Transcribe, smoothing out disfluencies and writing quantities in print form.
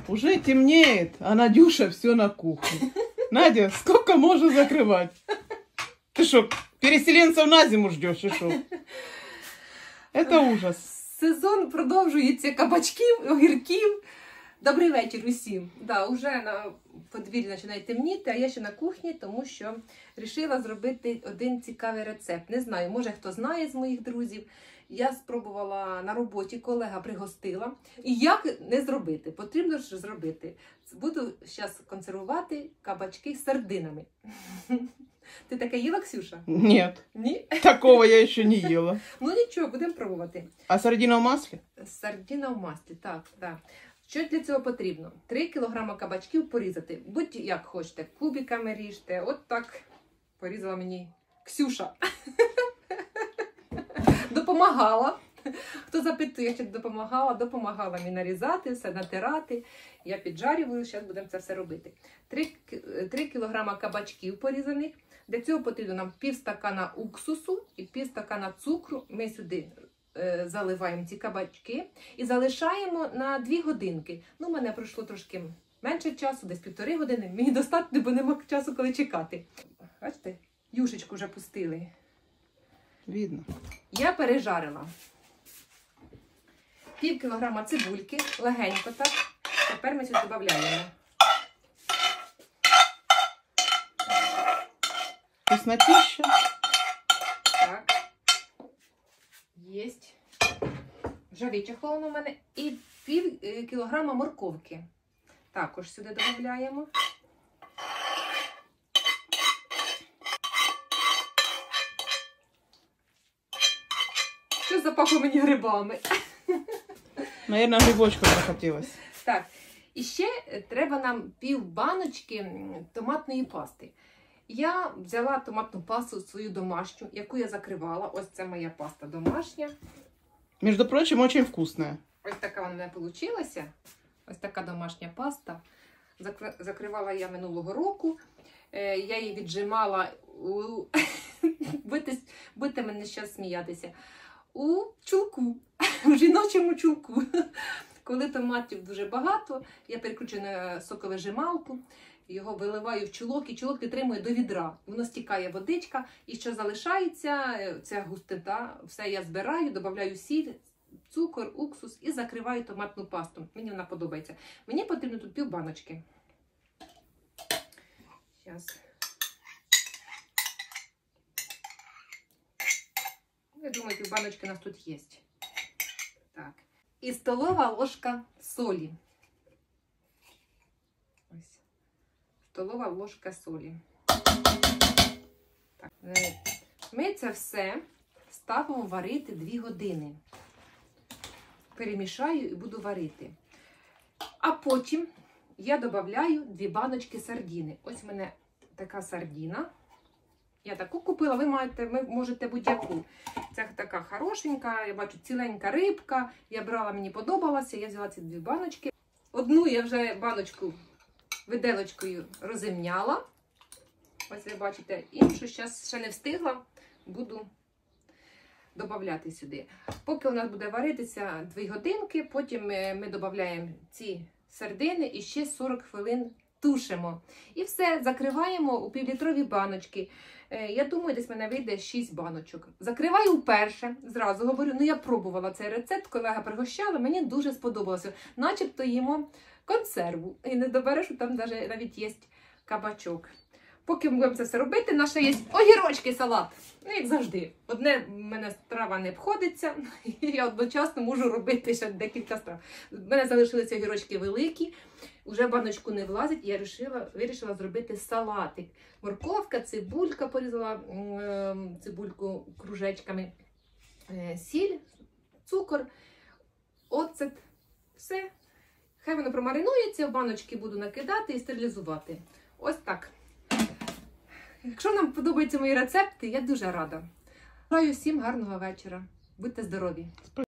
Уже темнеет, а Надюша все на кухне. Надя, сколько можно закрывать? Ты что, переселенцев на зиму ждешь, и что? Это ужас. Сезон продовжується кабачків, огірків. Добрий вечір усім. Да, уже на подвір'ї починає темніти, а я ще на кухні, тому що вирішила зробити один цікавий рецепт. Не знаю, може хто знає з моїх друзів. Я спробувала на роботі, колега пригостила. І як не зробити? Потрібно ж зробити. Буду зараз консервувати кабачки з сардинами. Ти таке їла, Ксюша? Нет. Ні? Такого я еще не ела. Ну нічого, будемо пробувати. А сардина в масле? Сардина в маслі, так, так. Що для цього потрібно? 3 кг кабачків порізати. Будь як хочете, кубиками ріжте. От так порізала мені Ксюша. Допомагала. Хто запитує, що допомагала мені нарізати, все натирати. Я піджарювала, зараз будемо це все робити. 3 кг кабачків порізаних. Для цього потрібно нам пів стакана уксусу і пів стакана цукру. Ми сюди заливаємо ці кабачки і залишаємо на 2 годинки. Ну, у мене пройшло трошки менше часу, десь 1,5 години. Мені достатньо, бо нема часу, коли чекати. Бачите, юшечку вже пустили. Видно. Я пережарила пів кілограма цибульки, легенько так. Тепер ми сюди додаємо. Вкуснотища. Так. Єсть. Вже вичахло у мене. І пів кілограма морковки. Також сюди додаємо. Що запахло мені грибами? Наверное, грибочков захотелось. Так, і ще треба нам пів баночки томатної пасти. Я взяла томатну пасту свою домашню, яку я закривала. Ось це моя паста домашня. Между прочим, очень вкусная. Ось така вона в мене вийшла. Ось така домашня паста. Закривала я минулого року. Я її віджимала у... Будете мене зараз сміятися. У чулку, у жіночому чулку. Коли томатів дуже багато, я переключую на соковижималку, його виливаю в чулок, і чулок підтримує до відра. Воно стікає водичка, і що залишається, ця густина, все я збираю, додаю сіль, цукор, уксус і закриваю томатну пасту. Мені вона подобається. Мені потрібно тут пів баночки. Зараз. Я думаю, пів баночки у нас тут є. Так. І столова ложка солі. Ось. Столова ложка солі. Так. Ми це все ставимо варити 2 години. Перемішаю і буду варити. А потім я додаю 2 баночки сардини. Ось у мене така сардина. Я таку купила, ви можете будь-яку. Це така хорошенька, я бачу, ціленька рибка. Я брала, мені подобалося, я взяла ці 2 баночки. Одну я вже баночку виделочкою розімняла. Ось ви бачите, іншу зараз ще не встигла, буду додавати сюди. Поки у нас буде варитися 2 годинки, потім ми додаємо ці сардини і ще 40 хвилин тушимо. І все, закриваємо у півлітрові баночки. Я думаю, десь в мене вийде 6 баночок. Закриваю вперше, зразу говорю, ну я пробувала цей рецепт, колега пригощала, мені дуже сподобалося. Начебто їмо консерву. І не добереш, що там навіть є кабачок. Поки ми будемо це все робити, наша є огірочки салат. Ну, як завжди. Одне в мене страва не обходиться, і я одночасно можу робити ще декілька страв. У мене залишилися огірочки великі, вже в баночку не влазить, і я вирішила зробити салатик. Морковка, цибулька, порізала цибульку кружечками, сіль, цукор, оцет, все. Хай воно промаринується, в баночки буду накидати і стерилізувати. Ось так. Якщо вам подобаються мої рецепти, я дуже рада. Бажаю всім гарного вечора. Будьте здорові!